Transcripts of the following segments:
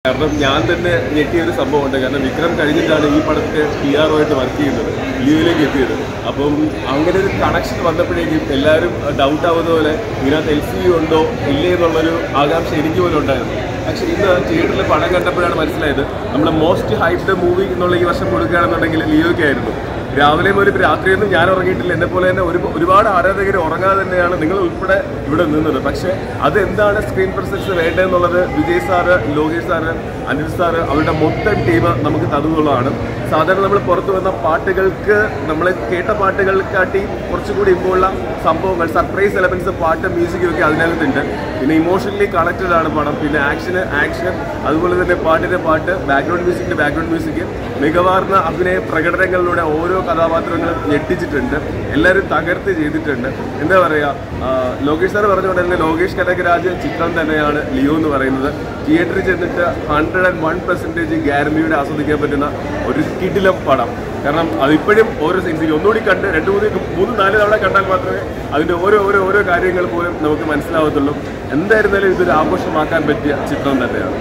കാരണം ഞാൻ തന്നെ ഞെട്ടിയൊരു സംഭവമുണ്ട്. കാരണം വിക്രം കഴിഞ്ഞിട്ടാണ് ഈ പടത്തിൻ്റെ PR ആയിട്ട് വർക്ക് ചെയ്യുന്നത്, ലിയോയിലേക്ക് എത്തിയത്. അപ്പം അങ്ങനെ ഒരു കണക്ഷൻ വന്നപ്പോഴേക്കും എല്ലാവരും ഡൗട്ട് ആവുന്ന പോലെ ഇതിനകത്ത് LCU ഉണ്ടോ ഇല്ലേ എന്നുള്ളൊരു ആകാംക്ഷ എനിക്ക് പോലും ഉണ്ടായിരുന്നു. പക്ഷേ ഇന്ന് തിയേറ്ററിൽ പടം കണ്ടപ്പോഴാണ് മനസ്സിലായത് നമ്മുടെ മോസ്റ്റ് ഹൈപ്ഡ് മൂവി എന്നുള്ള ഈ വർഷം കൊടുക്കുകയാണെന്നുണ്ടെങ്കിൽ ലിയോയ്ക്കായിരുന്നു. രാവിലെ മുതൽ രാത്രിയൊന്നും ഞാൻ ഉറങ്ങിയിട്ടില്ല. എന്നെപ്പോലെ തന്നെ ഒരുപാട് ആരാധകർ ഉറങ്ങാതെ തന്നെയാണ് നിങ്ങൾ ഉൾപ്പെടെ ഇവിടെ നിന്നത്. പക്ഷേ അതെന്താണ് സ്ക്രീൻ പ്രസൻസ് വേണ്ടതെന്നുള്ളത് Vijay sir, Lokesh sir, Anil sir അവരുടെ മൊത്തം ടീം നമുക്ക് തന്നുള്ളതാണ്. സാധാരണ നമ്മൾ പുറത്തു വന്ന പാട്ടുകൾക്ക്, നമ്മൾ കേട്ട പാട്ടുകൾക്കാട്ടി കുറച്ചുകൂടി ഇപ്പോൾ ഉള്ള സംഭവങ്ങൾ, സർപ്രൈസ് എലമെൻറ്റ്സ്, പാട്ട്, മ്യൂസിക്കും ഒക്കെ അതിനകത്തുണ്ട്. പിന്നെ ഇമോഷണലി കണക്റ്റഡ് ആണ് പടം. പിന്നെ ആക്ഷൻ, അതുപോലെ തന്നെ പാട്ടിൻ്റെ പാട്ട്, ബാക്ക്ഗ്രൗണ്ട് മ്യൂസിക്, മികവാർന്ന അഭിനയ പ്രകടനങ്ങളിലൂടെ ഓരോ കഥാപാത്രങ്ങളും ഞെട്ടിച്ചിട്ടുണ്ട്. എല്ലാവരും തകർത്ത് ചെയ്തിട്ടുണ്ട്. എന്താ പറയുക, ലോകേഷ് സാർ പറഞ്ഞുകൊണ്ട് തന്നെ ലോകേഷ് കനകരാജ് ചിത്രം തന്നെയാണ് ലിയോ എന്ന് പറയുന്നത്. തിയേറ്ററിൽ ചെന്നിട്ട് 101% ഗ്യാരണ്ടിയോടെ ആസ്വദിക്കാൻ പറ്റുന്ന ഒരു കിടിലം പടം. കാരണം അതിപ്പോഴും ഓരോ സീൻസിലും ഒന്നുകൂടി കണ്ട് 2-3-4 തവണ കണ്ടാൽ മാത്രമേ അതിൻ്റെ ഓരോ കാര്യങ്ങൾ പോലും നമുക്ക് മനസ്സിലാവത്തുള്ളൂ. എന്തായിരുന്നാലും ഇതൊരു ആഘോഷമാക്കാൻ പറ്റിയ ചിത്രം തന്നെയാണ്.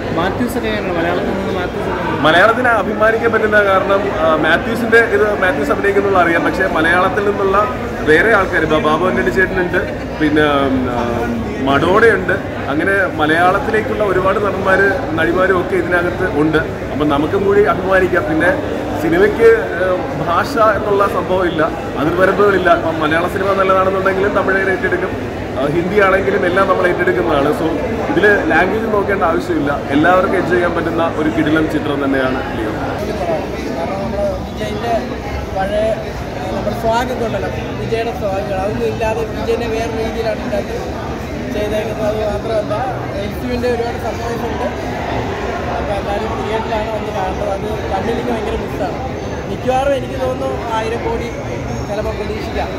മലയാളത്തിന് അഭിമാനിക്കാൻ പറ്റുന്ന കാരണം മാത്യൂസ് അഭിനയിക്കുന്നുള്ള അറിയാം. പക്ഷേ മലയാളത്തിൽ നിന്നുള്ള വേറെ ആൾക്കാർ, ബാബു ആന്റണി ചേട്ടനുണ്ട്, പിന്നെ മഡോണയുണ്ട്. അങ്ങനെ മലയാളത്തിലേക്കുള്ള ഒരുപാട് നടിമാരും ഒക്കെ ഇതിനകത്ത് ഉണ്ട്. അപ്പം നമുക്കും കൂടി അഭിമാനിക്കാം. പിന്നെ സിനിമയ്ക്ക് ഭാഷ എന്നുള്ള സംഭവം ഇല്ല, അതിർവരമ്പുകളില്ല. അപ്പം മലയാള സിനിമ നല്ലതാണെന്നുണ്ടെങ്കിലും തമിഴ് ഏറ്റെടുക്കും, ഹിന്ദി ആണെങ്കിലും എല്ലാം നമ്മൾ ഏറ്റെടുക്കുന്നതാണ്. സോ ഇതിൽ ലാംഗ്വേജ് നോക്കേണ്ട ആവശ്യമില്ല. എല്ലാവർക്കും എൻജോയ് ചെയ്യാൻ പറ്റുന്ന ഒരു കിടിലം ചിത്രം തന്നെയാണ് ലിയോ. വിജയിൻ്റെ പഴയ നമ്മുടെ സ്വാഗൊക്കെ ഉണ്ടല്ലോ, വിജയുടെ സ്വാഗുകൾ അതൊന്നും ഇല്ലാതെ വിജയനെ വേറെ രീതിയിലാണ് ഇതിനകത്ത് ചെയ്തേക്കുന്നത്. അത് മാത്രമല്ല LCUവിൻ്റെ ഒരുപാട് സർപ്രൈസ് ഉണ്ട്. അപ്പോൾ എല്ലാവരും തിയേറ്ററിലാണ് വന്ന് കാണുന്നത്. അത് കണ്ണിലേക്ക് ഭയങ്കര മിസ്സാണ്. മിക്കവാറും എനിക്ക് തോന്നുന്നു 1000 കോടി ചിലപ്പോൾ പ്രതീക്ഷിക്കാം.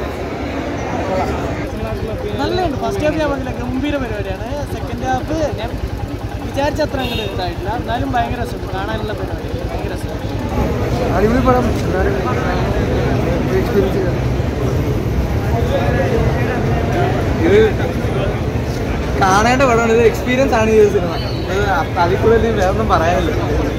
നല്ലതുണ്ട്. ഫസ്റ്റ് ഹാഫ് ഞാൻ പറഞ്ഞില്ല, ഗംഭീര പരിപാടിയാണ്. സെക്കൻഡ് ഹാഫ് ഞാൻ വിചാരിച്ച അത്ര അങ്ങോട്ട് ഇതായിട്ടില്ല. എന്നാലും ഭയങ്കര രസമുണ്ട്, കാണാനുള്ള പരിപാടി ഭയങ്കര രസമാണ്. അടിപൊളി പടം. ഇത് കാണേണ്ട പടമാണ്. ഇത് എക്സ്പീരിയൻസ് ആണ് ഈ സിനിമ. അതിൽ കൂടുതൽ വേറൊന്നും പറയാനില്ല.